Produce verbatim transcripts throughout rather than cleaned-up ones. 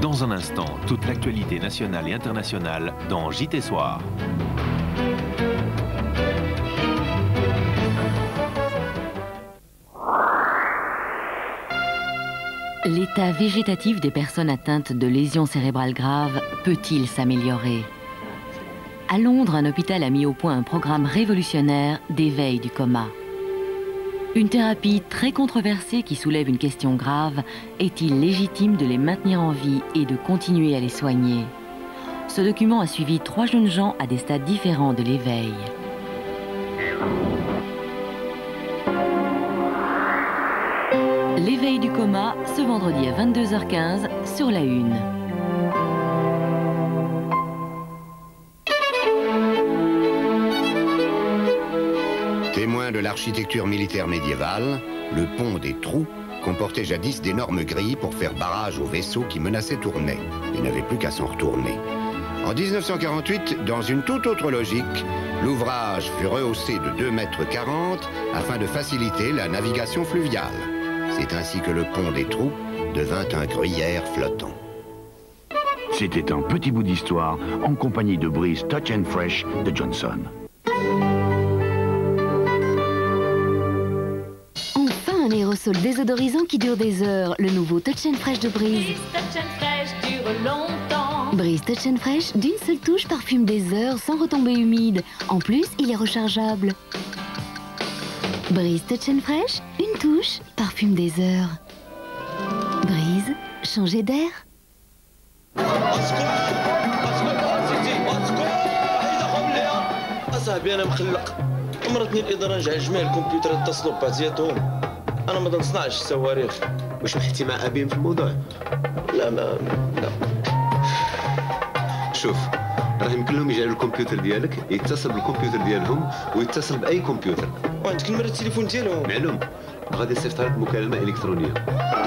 Dans un instant, toute l'actualité nationale et internationale dans J T Soir. L'état végétatif des personnes atteintes de lésions cérébrales graves peut-il s'améliorer? À Londres, un hôpital a mis au point un programme révolutionnaire d'éveil du coma. Une thérapie très controversée qui soulève une question grave, est-il légitime de les maintenir en vie et de continuer à les soigner? Ce document a suivi trois jeunes gens à des stades différents de l'éveil. L'éveil du coma, ce vendredi à vingt-deux heures quinze sur la Une. Témoin de l'architecture militaire médiévale, le pont des Trous comportait jadis d'énormes grilles pour faire barrage aux vaisseaux qui menaçaient Tournai et n'avaient plus qu'à s'en retourner. En mille neuf cent quarante-huit, dans une toute autre logique, l'ouvrage fut rehaussé de deux mètres quarante afin de faciliter la navigation fluviale. C'est ainsi que le pont des Trous devint un gruyère flottant. C'était un petit bout d'histoire en compagnie de Breeze Touch and Fresh de Johnson. Enfin un aérosol désodorisant qui dure des heures. Le nouveau Touch and Fresh de Breeze. Breeze Touch and Fresh dure longtemps. Breeze Touch and Fresh, d'une seule touche, parfume des heures sans retomber humide. En plus, il est rechargeable. Breeze Touch and Fresh, une touche, parfume des heures. Breeze, changer d'air. اصاحبي انا مخلق امرتني الاداره نجعل جميع الكمبيوترات يتصلوا بباتياتهم. انا ما نصنعش الصواريخ. واش محتي مع ابيم في الموضوع؟ لا ما لا. شوف راه يمكن لهم يجعلوا الكمبيوتر ديالك يتصل بالكمبيوتر ديالهم ويتصل باي كمبيوتر. وعندك نمره التليفون ديالهم؟ معلوم. غادي نصيفط لك مكالمه الكترونيه.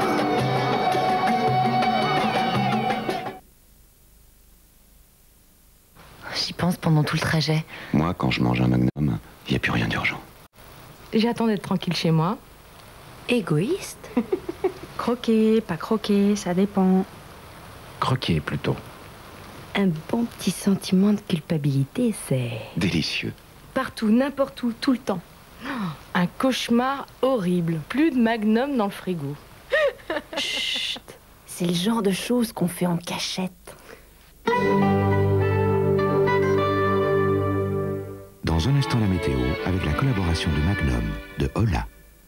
J'y pense pendant tout le trajet. Moi, quand je mange un Magnum, il n'y a plus rien d'urgent. J'attends d'être tranquille chez moi. Égoïste? Croquer, pas croquer, ça dépend. Croquer, plutôt. Un bon petit sentiment de culpabilité, c'est... Délicieux. Partout, n'importe où, tout le temps. Un cauchemar horrible. Plus de Magnum dans le frigo. Chut. C'est le genre de choses qu'on fait en cachette. Dans un instant, la météo, avec la collaboration de Magnum, de Hola.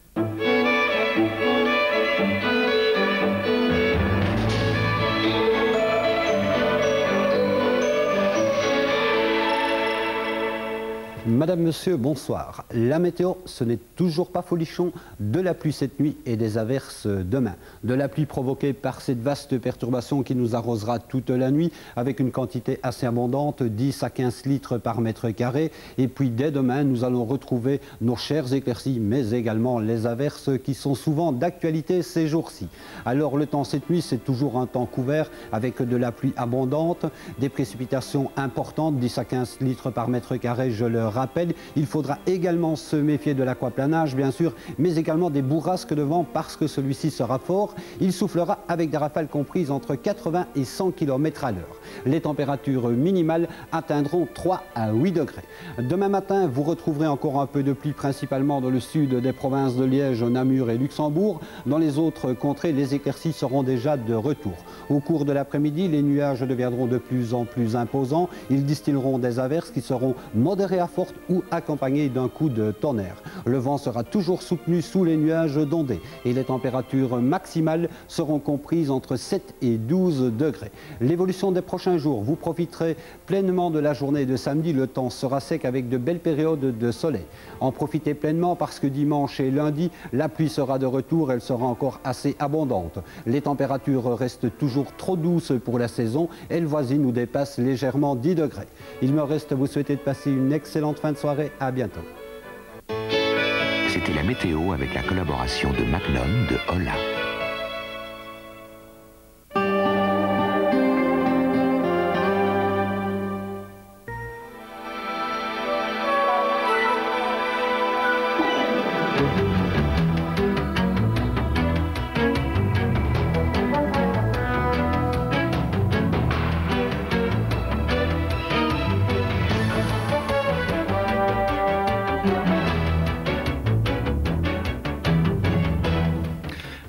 Madame, Monsieur, bonsoir. La météo, ce n'est toujours pas folichon. De la pluie cette nuit et des averses demain. De la pluie provoquée par cette vaste perturbation qui nous arrosera toute la nuit avec une quantité assez abondante, dix à quinze litres par mètre carré. Et puis dès demain, nous allons retrouver nos chères éclaircies, mais également les averses qui sont souvent d'actualité ces jours-ci. Alors le temps cette nuit, c'est toujours un temps couvert avec de la pluie abondante, des précipitations importantes, dix à quinze litres par mètre carré, je le rappelle. Il faudra également se méfier de l'aquaplanage, bien sûr, mais également des bourrasques de vent parce que celui-ci sera fort. Il soufflera avec des rafales comprises entre quatre-vingts et cent kilomètres à l'heure. Les températures minimales atteindront trois à huit degrés. Demain matin, vous retrouverez encore un peu de pluie, principalement dans le sud des provinces de Liège, Namur et Luxembourg. Dans les autres contrées, les éclaircies seront déjà de retour. Au cours de l'après-midi, les nuages deviendront de plus en plus imposants. Ils distilleront des averses qui seront modérées à fortes ou accompagnées d'un coup de tonnerre. Le vent sera toujours soutenu sous les nuages d'ondées et les températures maximales seront comprises entre sept et douze degrés. L'évolution des prochains jours, vous profiterez pleinement de la journée de samedi. Le temps sera sec avec de belles périodes de soleil. En profitez pleinement parce que dimanche et lundi, la pluie sera de retour. Elle sera encore assez abondante. Les températures restent toujours trop douces pour la saison. Elles voisines ou dépassent légèrement dix degrés. Il me reste à vous souhaiter de passer une excellente fin de soirée. À bientôt. C'était la météo avec la collaboration de Magnum de Hola.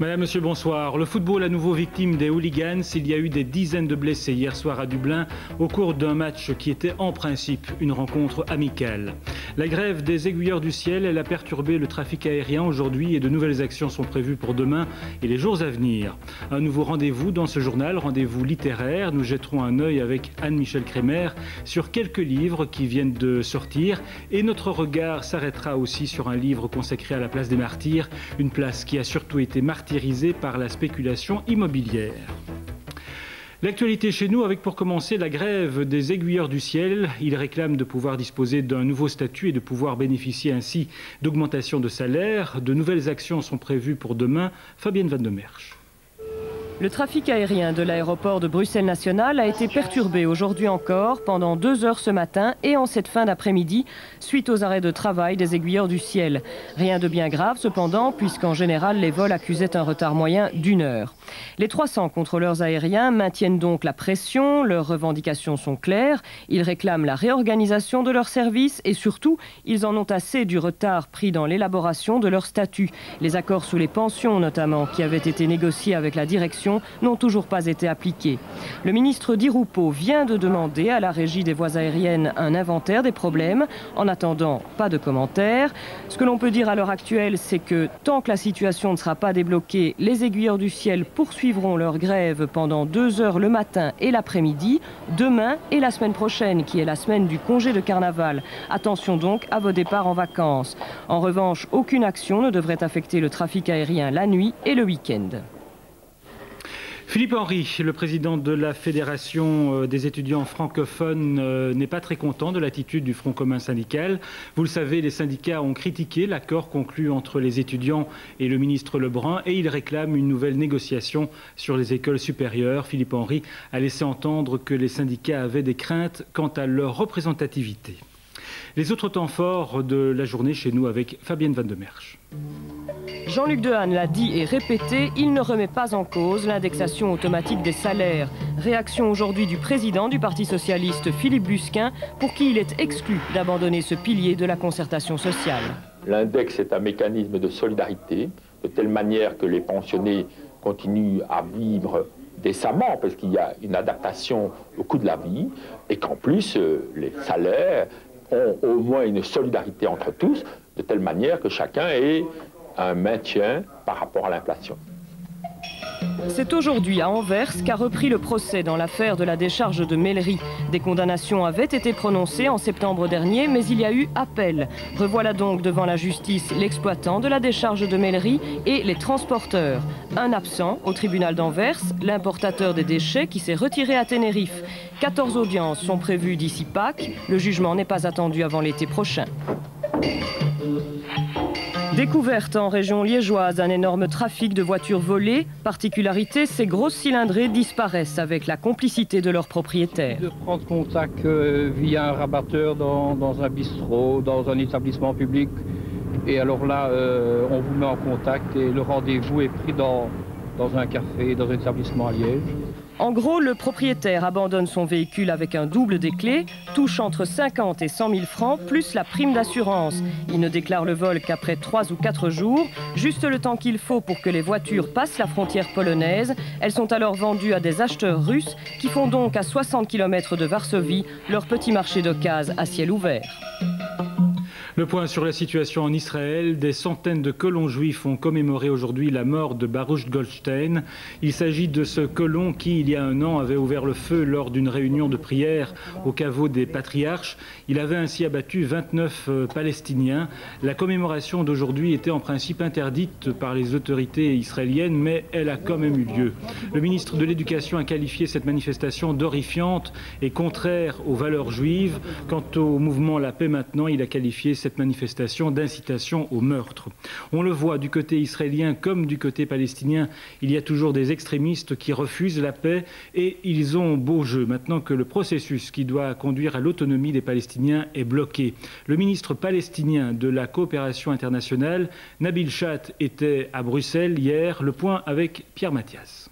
Madame, Monsieur, bonsoir. Le football à nouveau victime des hooligans. Il y a eu des dizaines de blessés hier soir à Dublin au cours d'un match qui était en principe une rencontre amicale. La grève des aiguilleurs du ciel, elle a perturbé le trafic aérien aujourd'hui et de nouvelles actions sont prévues pour demain et les jours à venir. Un nouveau rendez-vous dans ce journal, rendez-vous littéraire. Nous jetterons un œil avec Anne-Michel Crémer sur quelques livres qui viennent de sortir et notre regard s'arrêtera aussi sur un livre consacré à la place des martyrs, une place qui a surtout été martyrisée par la spéculation immobilière. L'actualité chez nous avec pour commencer la grève des aiguilleurs du ciel. Ils réclament de pouvoir disposer d'un nouveau statut et de pouvoir bénéficier ainsi d'augmentation de salaire. De nouvelles actions sont prévues pour demain. Fabienne Van de Merch. Le trafic aérien de l'aéroport de Bruxelles-National a été perturbé aujourd'hui encore pendant deux heures ce matin et en cette fin d'après-midi suite aux arrêts de travail des aiguilleurs du ciel. Rien de bien grave cependant puisqu'en général les vols accusaient un retard moyen d'une heure. Les trois cents contrôleurs aériens maintiennent donc la pression, leurs revendications sont claires, ils réclament la réorganisation de leurs services et surtout ils en ont assez du retard pris dans l'élaboration de leur statut. Les accords sous les pensions notamment qui avaient été négociés avec la direction n'ont toujours pas été appliqués. Le ministre Di Rupo vient de demander à la régie des voies aériennes un inventaire des problèmes. En attendant, pas de commentaires. Ce que l'on peut dire à l'heure actuelle, c'est que tant que la situation ne sera pas débloquée, les aiguilleurs du ciel poursuivront leur grève pendant deux heures le matin et l'après-midi, demain et la semaine prochaine, qui est la semaine du congé de carnaval. Attention donc à vos départs en vacances. En revanche, aucune action ne devrait affecter le trafic aérien la nuit et le week-end. Philippe Henry, le président de la Fédération des étudiants francophones, n'est pas très content de l'attitude du Front commun syndical. Vous le savez, les syndicats ont critiqué l'accord conclu entre les étudiants et le ministre Lebrun et ils réclament une nouvelle négociation sur les écoles supérieures. Philippe Henry a laissé entendre que les syndicats avaient des craintes quant à leur représentativité. Les autres temps forts de la journée chez nous avec Fabienne Van de Merch. Jean-Luc Dehaene l'a dit et répété, il ne remet pas en cause l'indexation automatique des salaires. Réaction aujourd'hui du président du Parti socialiste, Philippe Busquin, pour qui il est exclu d'abandonner ce pilier de la concertation sociale. L'index est un mécanisme de solidarité, de telle manière que les pensionnés continuent à vivre décemment, parce qu'il y a une adaptation au coût de la vie, et qu'en plus, euh, les salaires ont au moins une solidarité entre tous, de telle manière que chacun ait un maintien par rapport à l'inflation. C'est aujourd'hui à Anvers qu'a repris le procès dans l'affaire de la décharge de Mellery. Des condamnations avaient été prononcées en septembre dernier, mais il y a eu appel. Revoilà donc devant la justice l'exploitant de la décharge de Mellery et les transporteurs. Un absent au tribunal d'Anvers, l'importateur des déchets qui s'est retiré à Tenerife. quatorze audiences sont prévues d'ici Pâques. Le jugement n'est pas attendu avant l'été prochain. Découverte en région liégeoise un énorme trafic de voitures volées. Particularité, ces grosses cylindrées disparaissent avec la complicité de leurs propriétaires. De prendre contact euh, via un rabatteur dans, dans un bistrot, dans un établissement public. Et alors là, euh, on vous met en contact et le rendez-vous est pris dans, dans un café, dans un établissement à Liège. En gros, le propriétaire abandonne son véhicule avec un double des clés, touche entre cinquante et cent mille francs, plus la prime d'assurance. Il ne déclare le vol qu'après trois ou quatre jours, juste le temps qu'il faut pour que les voitures passent la frontière polonaise. Elles sont alors vendues à des acheteurs russes qui font donc à soixante kilomètres de Varsovie leur petit marché d'occasion à ciel ouvert. Le point sur la situation en Israël. Des centaines de colons juifs ont commémoré aujourd'hui la mort de Baruch Goldstein. Il s'agit de ce colon qui, il y a un an, avait ouvert le feu lors d'une réunion de prière au caveau des patriarches. Il avait ainsi abattu vingt-neuf euh, Palestiniens. La commémoration d'aujourd'hui était en principe interdite par les autorités israéliennes, mais elle a quand même eu lieu. Le ministre de l'Éducation a qualifié cette manifestation d'horrifiante et contraire aux valeurs juives. Quant au mouvement La Paix Maintenant, il a qualifié cette manifestation d'incitation au meurtre. On le voit du côté israélien comme du côté palestinien, il y a toujours des extrémistes qui refusent la paix et ils ont beau jeu maintenant que le processus qui doit conduire à l'autonomie des Palestiniens est bloqué. Le ministre palestinien de la coopération internationale, Nabil Chat, était à Bruxelles hier. Le point avec Pierre Mathias.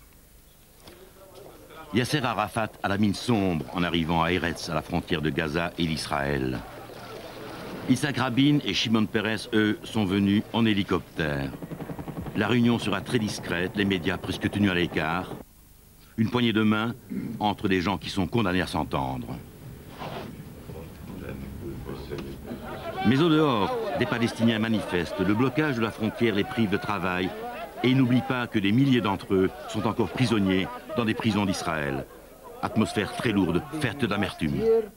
Yasser Arafat à la mine sombre en arrivant à Eretz, à la frontière de Gaza et l'Israël. Yitzhak Rabin et Shimon Peres, eux, sont venus en hélicoptère. La réunion sera très discrète, les médias presque tenus à l'écart. Une poignée de main entre des gens qui sont condamnés à s'entendre. Mais au dehors, des Palestiniens manifestent. Le blocage de la frontière les prive de travail. Et ils n'oublient pas que des milliers d'entre eux sont encore prisonniers dans des prisons d'Israël. Atmosphère très lourde, faite d'amertume.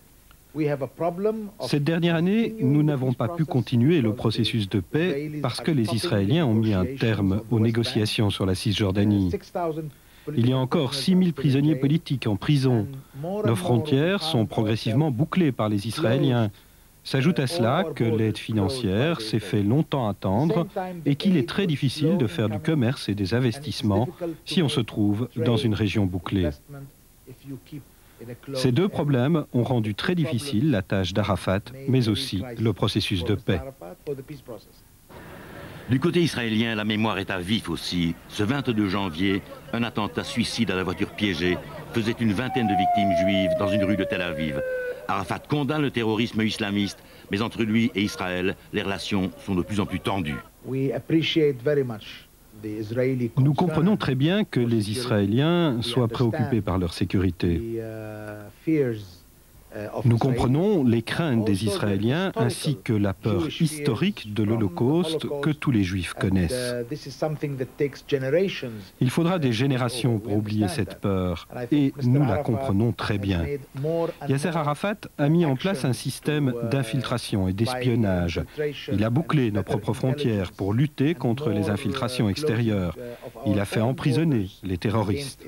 Cette dernière année, nous n'avons pas pu continuer le processus de paix parce que les Israéliens ont mis un terme aux négociations sur la Cisjordanie. Il y a encore six mille prisonniers politiques en prison. Nos frontières sont progressivement bouclées par les Israéliens. S'ajoute à cela que l'aide financière s'est fait longtemps attendre et qu'il est très difficile de faire du commerce et des investissements si on se trouve dans une région bouclée. Ces deux problèmes ont rendu très difficile la tâche d'Arafat, mais aussi le processus de paix. Du côté israélien, la mémoire est à vif aussi. Ce vingt-deux janvier, un attentat suicide à la voiture piégée faisait une vingtaine de victimes juives dans une rue de Tel Aviv. Arafat condamne le terrorisme islamiste, mais entre lui et Israël, les relations sont de plus en plus tendues. Nous comprenons très bien que les Israéliens soient préoccupés par leur sécurité. Nous comprenons les craintes des Israéliens ainsi que la peur historique de l'Holocauste que tous les Juifs connaissent. Il faudra des générations pour oublier cette peur et nous la comprenons très bien. Yasser Arafat a mis en place un système d'infiltration et d'espionnage. Il a bouclé nos propres frontières pour lutter contre les infiltrations extérieures. Il a fait emprisonner les terroristes.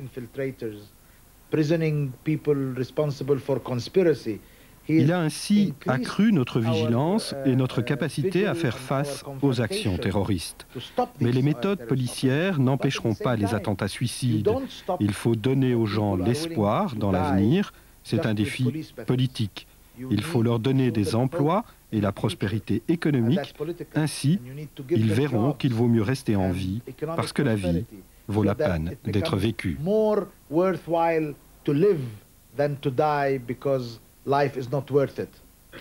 Il a ainsi accru notre vigilance et notre capacité à faire face aux actions terroristes. Mais les méthodes policières n'empêcheront pas les attentats suicides. Il faut donner aux gens l'espoir dans l'avenir. C'est un défi politique. Il faut leur donner des emplois et la prospérité économique. Ainsi, ils verront qu'il vaut mieux rester en vie parce que la vie vaut la peine d'être vécue. To live than to die because life is not worth it.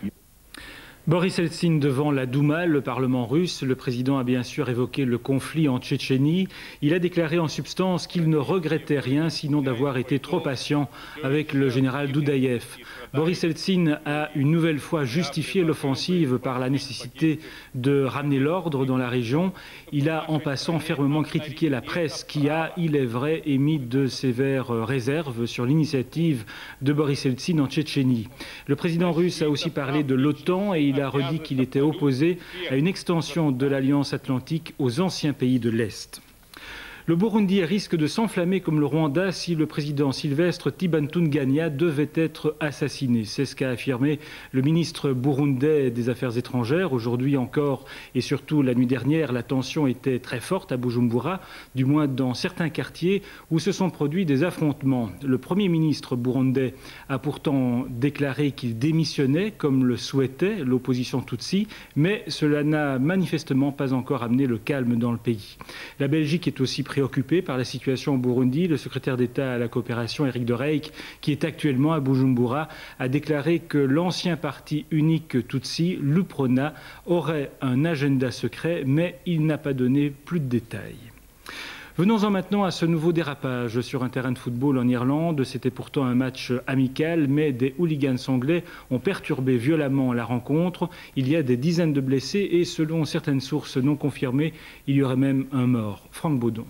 Boris Eltsine devant la Douma, le Parlement russe. Le président a bien sûr évoqué le conflit en Tchétchénie. Il a déclaré en substance qu'il ne regrettait rien sinon d'avoir été trop patient avec le général Doudaïev. Boris Eltsine a une nouvelle fois justifié l'offensive par la nécessité de ramener l'ordre dans la région. Il a en passant fermement critiqué la presse qui a, il est vrai, émis de sévères réserves sur l'initiative de Boris Eltsine en Tchétchénie. Le président russe a aussi parlé de l'OTAN et il a redit qu'il était opposé à une extension de l'Alliance atlantique aux anciens pays de l'Est. Le Burundi risque de s'enflammer comme le Rwanda si le président Sylvestre Ntibantunganya devait être assassiné. C'est ce qu'a affirmé le ministre burundais des Affaires étrangères. Aujourd'hui encore, et surtout la nuit dernière, la tension était très forte à Bujumbura, du moins dans certains quartiers où se sont produits des affrontements. Le Premier ministre burundais a pourtant déclaré qu'il démissionnait, comme le souhaitait l'opposition Tutsi, mais cela n'a manifestement pas encore amené le calme dans le pays. La Belgique est aussi préoccupé par la situation au Burundi. Le secrétaire d'État à la coopération, Éric de Reyck, qui est actuellement à Bujumbura, a déclaré que l'ancien parti unique Tutsi, l'UPRONA, aurait un agenda secret, mais il n'a pas donné plus de détails. Venons-en maintenant à ce nouveau dérapage sur un terrain de football en Irlande. C'était pourtant un match amical, mais des hooligans anglais ont perturbé violemment la rencontre. Il y a des dizaines de blessés et selon certaines sources non confirmées, il y aurait même un mort. Franck Baudonc.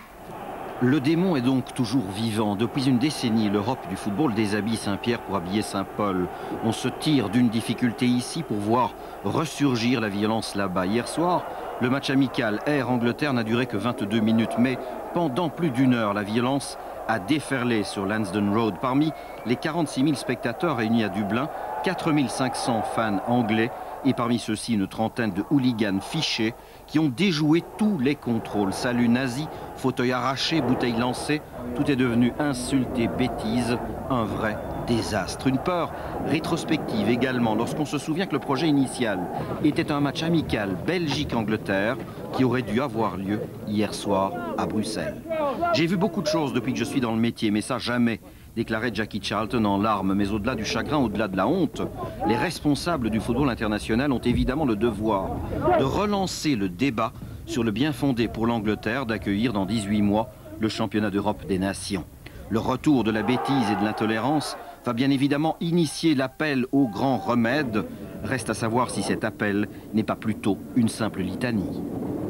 Le démon est donc toujours vivant. Depuis une décennie, l'Europe du football déshabille Saint-Pierre pour habiller Saint-Paul. On se tire d'une difficulté ici pour voir ressurgir la violence là-bas. Hier soir, le match amical Ayr-Angleterre n'a duré que vingt-deux minutes, mais pendant plus d'une heure, la violence a déferlé sur Lansdowne Road. Parmi les quarante-six mille spectateurs réunis à Dublin, quatre mille cinq cents fans anglais et parmi ceux-ci une trentaine de hooligans fichés qui ont déjoué tous les contrôles. Saluts nazis, fauteuils arrachés, bouteilles lancées, tout est devenu insulte et bêtise, un vrai désastre. Une peur rétrospective également lorsqu'on se souvient que le projet initial était un match amical Belgique-Angleterre qui aurait dû avoir lieu hier soir à Bruxelles. J'ai vu beaucoup de choses depuis que je suis dans le métier, mais ça jamais, déclarait Jackie Charlton en larmes. Mais au-delà du chagrin, au-delà de la honte, les responsables du football international ont évidemment le devoir de relancer le débat sur le bien fondé pour l'Angleterre d'accueillir dans dix-huit mois le championnat d'Europe des nations. Le retour de la bêtise et de l'intolérance va bien évidemment initier l'appel au grand remède. Reste à savoir si cet appel n'est pas plutôt une simple litanie.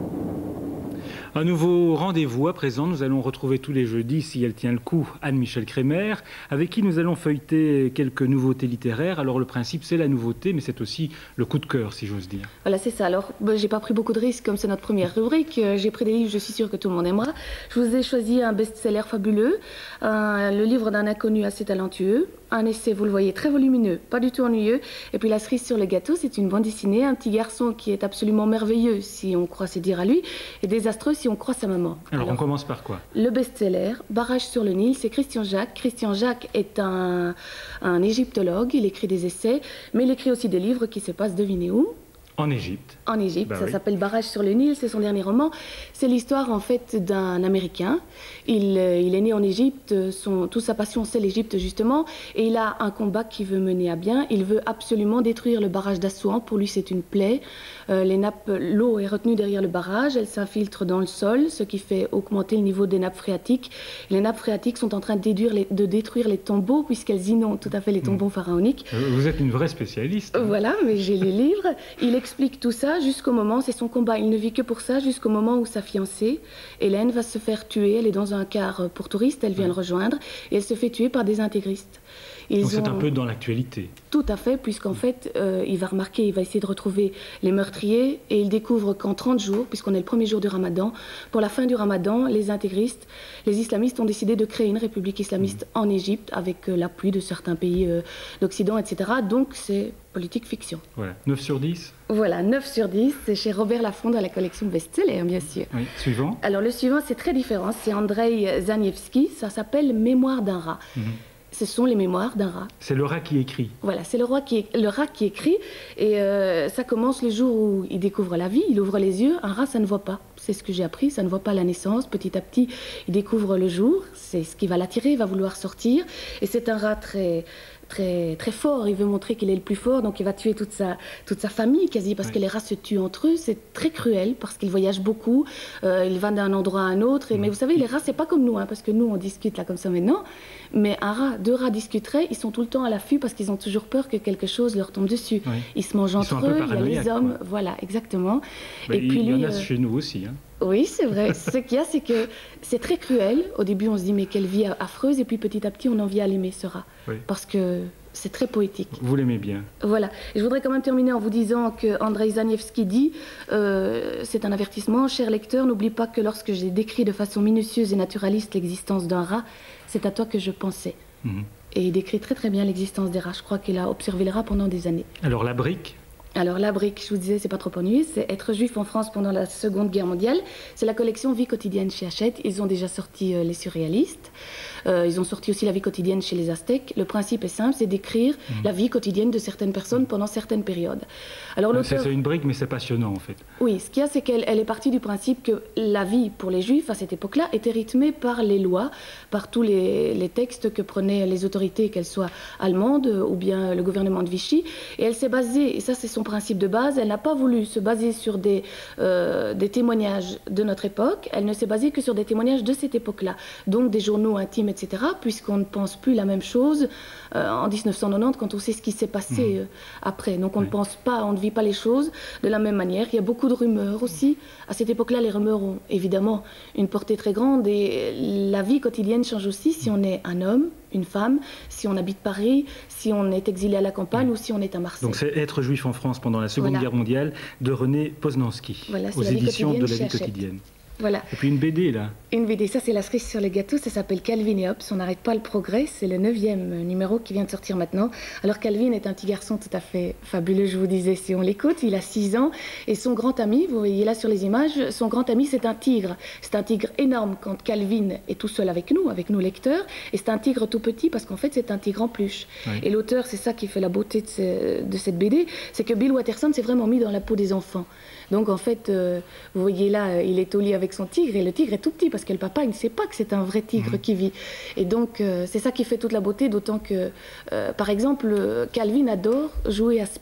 Un nouveau rendez-vous à présent. Nous allons retrouver tous les jeudis, si elle tient le coup, Anne-Michel Crémer, avec qui nous allons feuilleter quelques nouveautés littéraires. Alors le principe, c'est la nouveauté, mais c'est aussi le coup de cœur, si j'ose dire. Voilà, c'est ça. Alors, ben, j'ai pas pris beaucoup de risques, comme c'est notre première rubrique. Euh, j'ai pris des livres, je suis sûre que tout le monde aimera. Je vous ai choisi un best-seller fabuleux, un, le livre d'un inconnu assez talentueux, un essai, vous le voyez, très volumineux, pas du tout ennuyeux. Et puis la cerise sur le gâteau, c'est une bande dessinée, un petit garçon qui est absolument merveilleux, si on croit se dire à lui, et désastreux si on croit sa maman. Alors, Alors on commence par quoi? Le best-seller, Barrage sur le Nil, c'est Christian Jacques. Christian Jacques est un, un égyptologue, il écrit des essais, mais il écrit aussi des livres qui se passent, devinez où? En Égypte. En Égypte, bah ça oui. s'appelle Barrage sur le Nil, c'est son dernier roman. C'est l'histoire en fait d'un Américain. Il, euh, il est né en Égypte, son, toute sa passion c'est l'Égypte justement, et il a un combat qu'il veut mener à bien. Il veut absolument détruire le barrage d'Assouan. Pour lui c'est une plaie. Euh, les nappes, l'eau est retenue derrière le barrage, elle s'infiltre dans le sol, ce qui fait augmenter le niveau des nappes phréatiques. Les nappes phréatiques sont en train de détruire les, de détruire les tombeaux puisqu'elles inondent tout à fait les tombeaux mmh. pharaoniques. Vous êtes une vraie spécialiste. Hein. Voilà, mais j'ai les livres. Il explique tout ça jusqu'au moment, c'est son combat, il ne vit que pour ça, jusqu'au moment où sa fiancée, Hélène, va se faire tuer. Elle est dans un car pour touristes, elle vient ouais. le rejoindre, et elle se fait tuer par des intégristes. Ils Donc c'est ont... un peu dans l'actualité. Tout à fait, puisqu'en fait, euh, il va remarquer, il va essayer de retrouver les meurtriers, et il découvre qu'en trente jours, puisqu'on est le premier jour du Ramadan, pour la fin du Ramadan, les intégristes, les islamistes ont décidé de créer une république islamiste mmh. en Égypte, avec euh, l'appui de certains pays euh, d'Occident, et cetera. Donc c'est politique fiction. Voilà, neuf sur dix. Voilà, neuf sur dix, c'est chez Robert Laffont dans la collection best-seller, bien sûr. Oui, suivant. Alors le suivant, c'est très différent, c'est Andrei Zaniewski, ça s'appelle Mémoires d'un rat. Mmh. Ce sont les mémoires d'un rat. C'est le rat qui écrit. Voilà, c'est le, qui le rat qui écrit. Et euh, ça commence le jour où il découvre la vie, il ouvre les yeux. Un rat, ça ne voit pas. C'est ce que j'ai appris, ça ne voit pas la naissance. Petit à petit, il découvre le jour. C'est ce qui va l'attirer, il va vouloir sortir. Et c'est un rat très... Très, très fort, il veut montrer qu'il est le plus fort, donc il va tuer toute sa, toute sa famille quasi, parce oui. que les rats se tuent entre eux. C'est très cruel, parce qu'ils voyagent beaucoup, euh, ils vont d'un endroit à un autre, et, mmh. mais vous savez, les rats, c'est pas comme nous, hein, parce que nous, on discute là comme ça maintenant, mais un rat, deux rats discuteraient, ils sont tout le temps à l'affût, parce qu'ils ont toujours peur que quelque chose leur tombe dessus. Oui. Ils se mangent entre eux, il y a les hommes, quoi. Voilà, exactement. Bah, et il, puis il lui, y en a euh... chez nous aussi, hein. Oui, c'est vrai. Ce qu'il y a, c'est que c'est très cruel. Au début, on se dit, mais quelle vie affreuse. Et puis, petit à petit, on en vient à l'aimer, ce rat. Oui. Parce que c'est très poétique. Vous l'aimez bien. Voilà. Et je voudrais quand même terminer en vous disant que Andrei Zaniewski dit, euh, c'est un avertissement, cher lecteur, n'oublie pas que lorsque j'ai décrit de façon minutieuse et naturaliste l'existence d'un rat, c'est à toi que je pensais. Mmh. Et il décrit très très bien l'existence des rats. Je crois qu'il a observé les rats pendant des années. Alors, la brique ? Alors la brique, je vous disais, c'est pas trop ennuyeux, c'est Être juif en France pendant la Seconde Guerre mondiale. C'est la collection Vie quotidienne chez Hachette. Ils ont déjà sorti euh, les surréalistes. Euh, ils ont sorti aussi la vie quotidienne chez les Aztèques. Le principe est simple, c'est d'écrire mmh. la vie quotidienne de certaines personnes pendant certaines périodes. Alors l'auteur... C'est une brique, mais c'est passionnant en fait. Oui, ce qu'il y a, c'est qu'elle elle est partie du principe que la vie pour les juifs à cette époque-là était rythmée par les lois, par tous les, les textes que prenaient les autorités, qu'elles soient allemandes ou bien le gouvernement de Vichy. Et elle s'est basée, et ça c'est son principe de base, elle n'a pas voulu se baser sur des, euh, des témoignages de notre époque, elle ne s'est basée que sur des témoignages de cette époque-là, donc des journaux intimes, et cetera, puisqu'on ne pense plus la même chose euh, en mille neuf cent quatre-vingt-dix quand on sait ce qui s'est passé mmh. euh, après. Donc on oui. ne pense pas, on ne vit pas les choses de la même manière. Il y a beaucoup de rumeurs aussi. À cette époque-là, les rumeurs ont évidemment une portée très grande et la vie quotidienne change aussi si on est un homme, une femme, si on habite Paris, si on est exilé à la campagne mmh. ou si on est à Marseille. Donc c'est Être juif en France pendant la Seconde voilà. Guerre mondiale de René Poznanski, voilà, aux éditions de la vie quotidienne. Voilà. Et puis une B D là. Une B D, ça c'est la cerise sur le gâteau, ça s'appelle Calvin et Hobbes, on n'arrête pas le progrès, c'est le neuvième numéro qui vient de sortir maintenant. Alors Calvin est un petit garçon tout à fait fabuleux, je vous disais, si on l'écoute, il a six ans, et son grand ami, vous voyez là sur les images, son grand ami c'est un tigre. C'est un tigre énorme quand Calvin est tout seul avec nous, avec nous lecteurs, et c'est un tigre tout petit parce qu'en fait c'est un tigre en peluche. Oui. Et l'auteur, c'est ça qui fait la beauté de, ce, de cette B D, c'est que Bill Watterson s'est vraiment mis dans la peau des enfants. Donc en fait, euh, vous voyez là, il est au lit avec son tigre et le tigre est tout petit parce que le papa, il ne sait pas que c'est un vrai tigre mmh. qui vit. Et donc euh, c'est ça qui fait toute la beauté, d'autant que, euh, par exemple, Calvin adore jouer à Spiff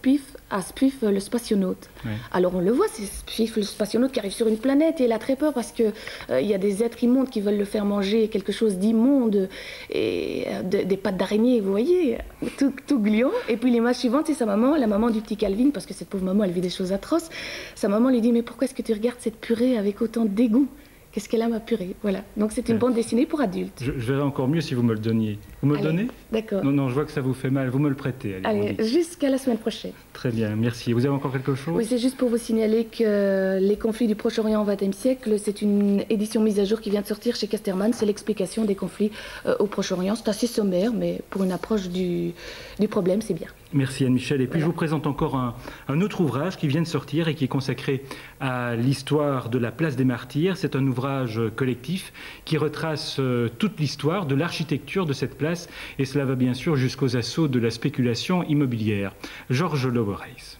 à Spuf, le spationaute. Ouais. Alors on le voit, c'est Spuf, le spationaute qui arrive sur une planète et il a très peur parce qu'il euh, y a des êtres immondes qui veulent le faire manger quelque chose d'immonde et euh, de, des pattes d'araignée, vous voyez, tout, tout gluant. Et puis l'image suivante, c'est sa maman, la maman du petit Calvin, parce que cette pauvre maman, elle vit des choses atroces. Sa maman lui dit, mais pourquoi est-ce que tu regardes cette purée avec autant de dégoût? Qu'est-ce qu'elle a, ma purée? Voilà. Donc c'est une Ouais. bande dessinée pour adultes. Je, je verrais encore mieux si vous me le donniez. Vous me le Allez, donnez? d'accord. Non, non, je vois que ça vous fait mal. Vous me le prêtez. Allez, Allez, on dit. jusqu'à la semaine prochaine. Très bien, merci. Vous avez encore quelque chose? Oui, c'est juste pour vous signaler que les conflits du Proche-Orient au vingtième siècle, c'est une édition mise à jour qui vient de sortir chez Casterman. C'est l'explication des conflits euh, au Proche-Orient. C'est assez sommaire, mais pour une approche du, du problème, c'est bien. Merci Anne-Michel. Et puis je vous présente encore un, un autre ouvrage qui vient de sortir et qui est consacré à l'histoire de la place des Martyrs. C'est un ouvrage collectif qui retrace euh, toute l'histoire de l'architecture de cette place et cela va bien sûr jusqu'aux assauts de la spéculation immobilière. Georges Loboreis.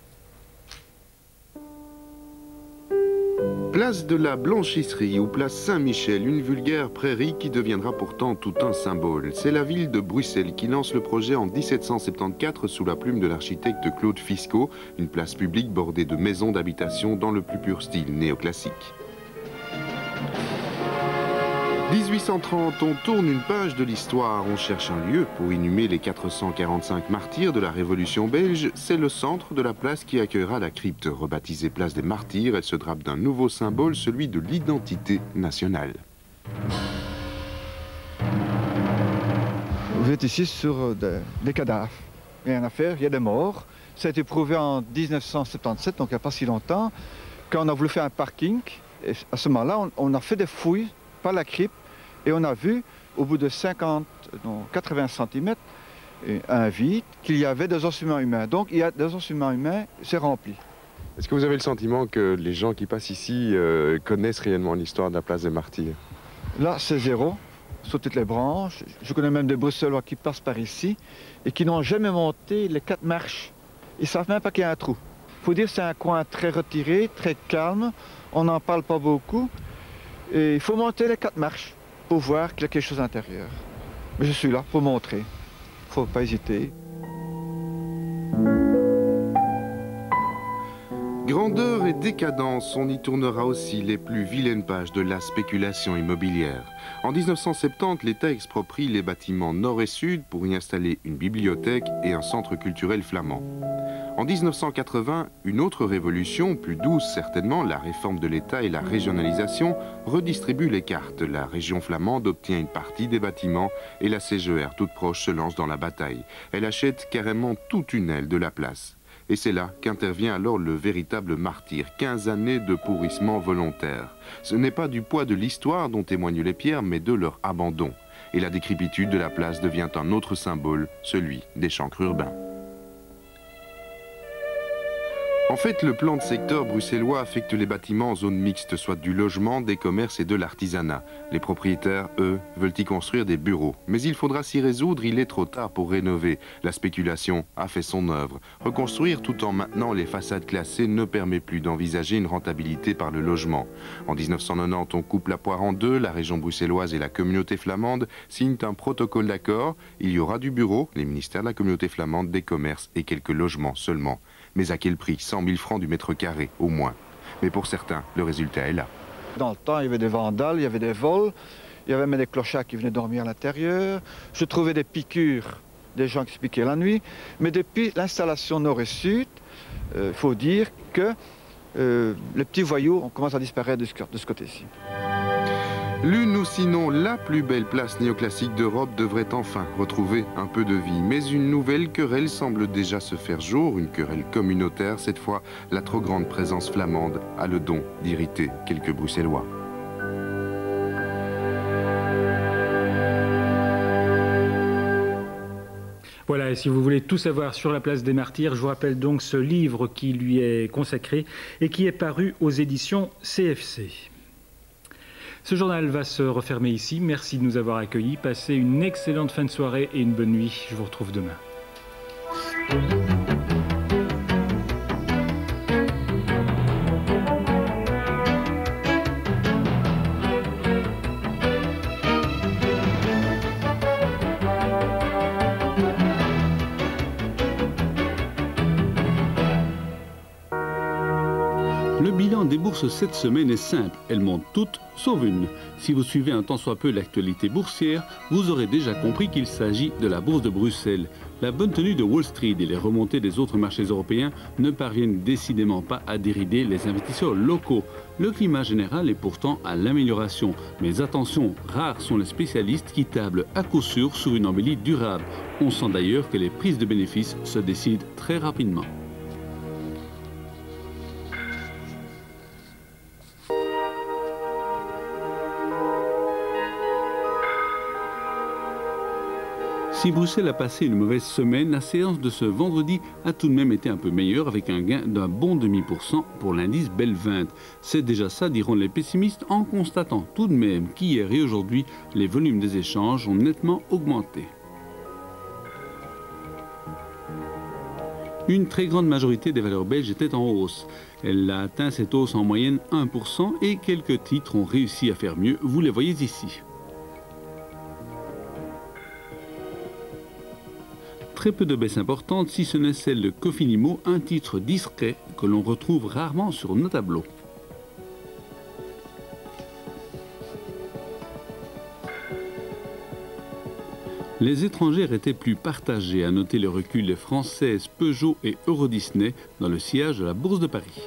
Place de la Blanchisserie ou place Saint-Michel, une vulgaire prairie qui deviendra pourtant tout un symbole. C'est la ville de Bruxelles qui lance le projet en mille sept cent soixante-quatorze sous la plume de l'architecte Claude Fisco, une place publique bordée de maisons d'habitation dans le plus pur style néoclassique. dix-huit cent trente, on tourne une page de l'histoire, on cherche un lieu pour inhumer les quatre cent quarante-cinq martyrs de la Révolution belge. C'est le centre de la place qui accueillera la crypte. Rebaptisée place des Martyrs, elle se drape d'un nouveau symbole, celui de l'identité nationale. Vous êtes ici sur des, des cadavres. Rien à faire, il y a des morts. Ça a été prouvé en mille neuf cent soixante-dix-sept, donc il n'y a pas si longtemps, quand on a voulu faire un parking. Et à ce moment-là, on, on a fait des fouilles par la crypte et on a vu, au bout de cinquante, non, quatre-vingts centimètres, un vide, qu'il y avait des ossements humains. Donc il y a des ossements humains, c'est rempli. Est-ce que vous avez le sentiment que les gens qui passent ici euh, connaissent réellement l'histoire de la place des Martyrs? Là, c'est zéro, sur toutes les branches. Je connais même des Bruxellois qui passent par ici et qui n'ont jamais monté les quatre marches. Ils ne savent même pas qu'il y a un trou. Il faut dire que c'est un coin très retiré, très calme. On n'en parle pas beaucoup. Et il faut monter les quatre marches pour voir qu'il y a quelque chose à l'intérieur. Mais je suis là pour montrer. Il ne faut pas hésiter. Grandeur et décadence, on y tournera aussi les plus vilaines pages de la spéculation immobilière. En mille neuf cent soixante-dix, l'État exproprie les bâtiments nord et sud pour y installer une bibliothèque et un centre culturel flamand. En mille neuf cent quatre-vingts, une autre révolution, plus douce certainement, la réforme de l'État et la régionalisation, redistribue les cartes. La région flamande obtient une partie des bâtiments et la C G E R, toute proche, se lance dans la bataille. Elle achète carrément toute une aile de la place. Et c'est là qu'intervient alors le véritable martyr, quinze années de pourrissement volontaire. Ce n'est pas du poids de l'histoire dont témoignent les pierres, mais de leur abandon. Et la décrépitude de la place devient un autre symbole, celui des chancres urbains. En fait, le plan de secteur bruxellois affecte les bâtiments en zone mixte, soit du logement, des commerces et de l'artisanat. Les propriétaires, eux, veulent y construire des bureaux. Mais il faudra s'y résoudre, il est trop tard pour rénover. La spéculation a fait son œuvre. Reconstruire tout en maintenant les façades classées ne permet plus d'envisager une rentabilité par le logement. En mille neuf cent quatre-vingt-dix, on coupe la poire en deux, la région bruxelloise et la communauté flamande signent un protocole d'accord. Il y aura du bureau, les ministères de la communauté flamande, des commerces et quelques logements seulement. Mais à quel prix? cent mille francs du mètre carré, au moins. Mais pour certains, le résultat est là. Dans le temps, il y avait des vandales, il y avait des vols, il y avait même des clochards qui venaient dormir à l'intérieur. Je trouvais des piqûres, des gens qui se piquaient la nuit. Mais depuis l'installation nord et sud, il euh, faut dire que euh, les petits voyous on commence à disparaître de ce, de ce côté-ci. L'une ou sinon la plus belle place néoclassique d'Europe devrait enfin retrouver un peu de vie. Mais une nouvelle querelle semble déjà se faire jour, une querelle communautaire. Cette fois, la trop grande présence flamande a le don d'irriter quelques Bruxellois. Voilà, et si vous voulez tout savoir sur la place des Martyrs, je vous rappelle donc ce livre qui lui est consacré et qui est paru aux éditions C F C. Ce journal va se refermer ici. Merci de nous avoir accueillis. Passez une excellente fin de soirée et une bonne nuit. Je vous retrouve demain. bilan des bourses cette semaine est simple. Elles montent toutes, sauf une. Si vous suivez un tant soit peu l'actualité boursière, vous aurez déjà compris qu'il s'agit de la bourse de Bruxelles. La bonne tenue de Wall Street et les remontées des autres marchés européens ne parviennent décidément pas à dérider les investisseurs locaux. Le climat général est pourtant à l'amélioration. Mais attention, rares sont les spécialistes qui tablent à coup sûr sur une embellie durable. On sent d'ailleurs que les prises de bénéfices se décident très rapidement. Si Bruxelles a passé une mauvaise semaine, la séance de ce vendredi a tout de même été un peu meilleure avec un gain d'un bon demi pour cent pour l'indice Bel vingt. C'est déjà ça, diront les pessimistes, en constatant tout de même qu'hier et aujourd'hui, les volumes des échanges ont nettement augmenté. Une très grande majorité des valeurs belges étaient en hausse. Elle a atteint cette hausse en moyenne un pour cent et quelques titres ont réussi à faire mieux, vous les voyez ici. Très peu de baisses importantes, si ce n'est celle de Cofinimo, un titre discret que l'on retrouve rarement sur nos tableaux. Les étrangères étaient plus partagés, à noter le recul des Françaises Peugeot et Eurodisney dans le sillage de la Bourse de Paris.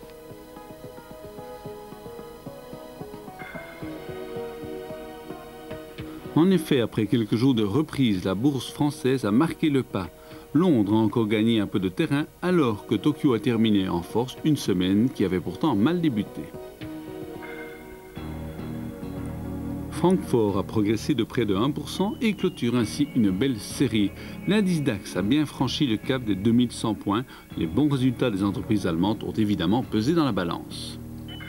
En effet, après quelques jours de reprise, la bourse française a marqué le pas. Londres a encore gagné un peu de terrain alors que Tokyo a terminé en force une semaine qui avait pourtant mal débuté. Francfort a progressé de près de un pour cent et clôture ainsi une belle série. L'indice DAX a bien franchi le cap des deux mille cent points. Les bons résultats des entreprises allemandes ont évidemment pesé dans la balance.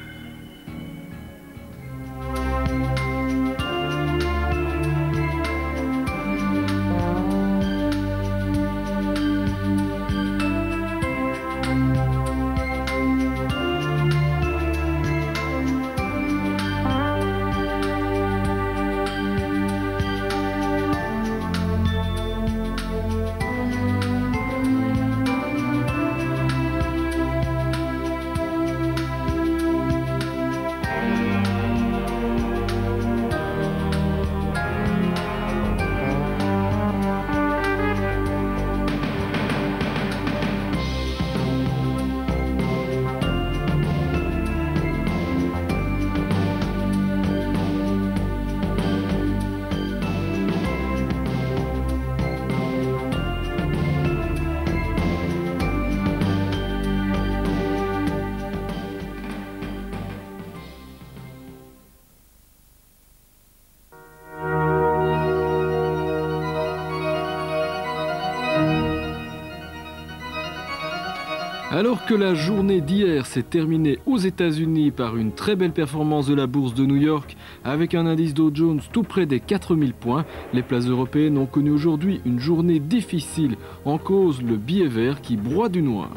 Alors que la journée d'hier s'est terminée aux États-Unis par une très belle performance de la bourse de New York avec un indice Dow Jones tout près des quatre mille points, les places européennes ont connu aujourd'hui une journée difficile, en cause le billet vert qui broie du noir.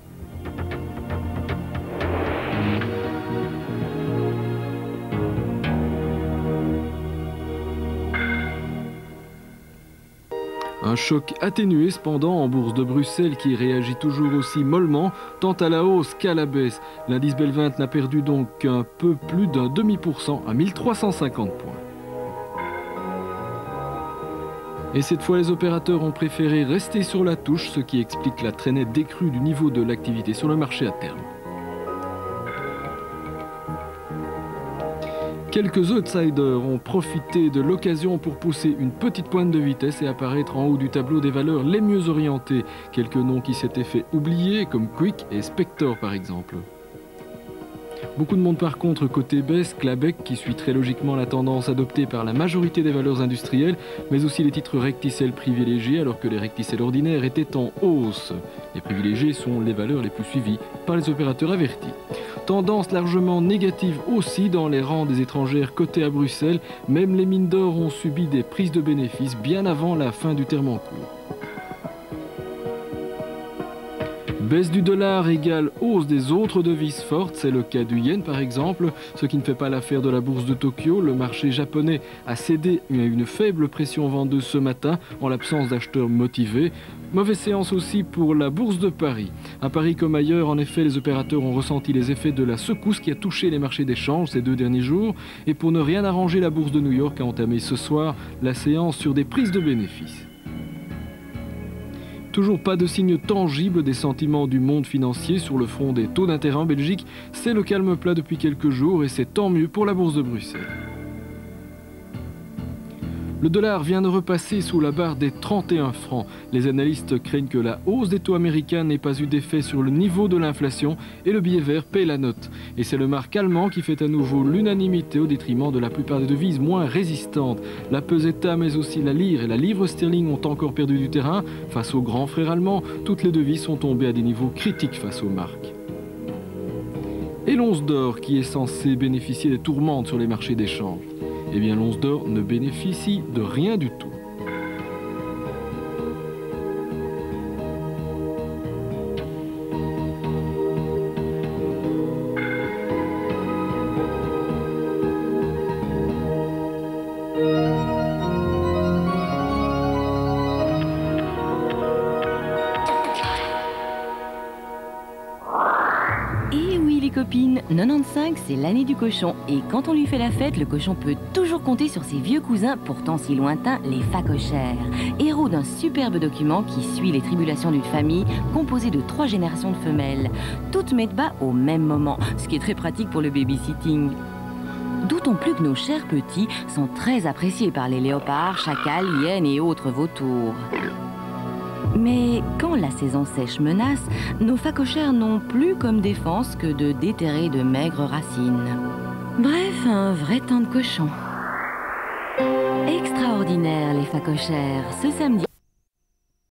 Un choc atténué cependant en bourse de Bruxelles qui réagit toujours aussi mollement, tant à la hausse qu'à la baisse. L'indice Bel vingt n'a perdu donc qu'un peu plus d'un demi pour cent à mille trois cent cinquante points. Et cette fois, les opérateurs ont préféré rester sur la touche, ce qui explique la très nette décrue du niveau de l'activité sur le marché à terme. Quelques outsiders ont profité de l'occasion pour pousser une petite pointe de vitesse et apparaître en haut du tableau des valeurs les mieux orientées. Quelques noms qui s'étaient fait oublier, comme Quick et Spector par exemple. Beaucoup de monde par contre côté baisse, Clabec qui suit très logiquement la tendance adoptée par la majorité des valeurs industrielles, mais aussi les titres recticelles privilégiés alors que les recticelles ordinaires étaient en hausse. Les privilégiés sont les valeurs les plus suivies par les opérateurs avertis. Tendance largement négative aussi dans les rangs des étrangères cotées à Bruxelles, même les mines d'or ont subi des prises de bénéfices bien avant la fin du terme en cours. Baisse du dollar égale hausse des autres devises fortes, c'est le cas du yen par exemple, ce qui ne fait pas l'affaire de la bourse de Tokyo. Le marché japonais a cédé à une faible pression vendeuse ce matin en l'absence d'acheteurs motivés. Mauvaise séance aussi pour la bourse de Paris. À Paris comme ailleurs, en effet, les opérateurs ont ressenti les effets de la secousse qui a touché les marchés d'échange ces deux derniers jours. Et pour ne rien arranger, la bourse de New York a entamé ce soir la séance sur des prises de bénéfices. Toujours pas de signe tangible des sentiments du monde financier sur le front des taux d'intérêt en Belgique. C'est le calme plat depuis quelques jours et c'est tant mieux pour la bourse de Bruxelles. Le dollar vient de repasser sous la barre des trente et un francs. Les analystes craignent que la hausse des taux américains n'ait pas eu d'effet sur le niveau de l'inflation et le billet vert paie la note. Et c'est le marque allemand qui fait à nouveau l'unanimité au détriment de la plupart des devises moins résistantes. La peseta mais aussi la lire et la livre sterling ont encore perdu du terrain. Face aux grands frères allemands, toutes les devises sont tombées à des niveaux critiques face aux marques. Et l'once d'or qui est censé bénéficier des tourmentes sur les marchés d'échange. Eh bien, l'once d'or ne bénéficie de rien du tout. Copines, quatre-vingt-quinze, c'est l'année du cochon. Et quand on lui fait la fête, le cochon peut toujours compter sur ses vieux cousins, pourtant si lointains, les facochères. Héros d'un superbe document qui suit les tribulations d'une famille composée de trois générations de femelles. Toutes mettent bas au même moment, ce qui est très pratique pour le babysitting. D'autant plus que nos chers petits sont très appréciés par les léopards, chacals, hyènes et autres vautours. Mais quand la saison sèche menace, nos facochères n'ont plus comme défense que de déterrer de maigres racines. Bref, un vrai temps de cochon. Extraordinaire les facochères, ce samedi.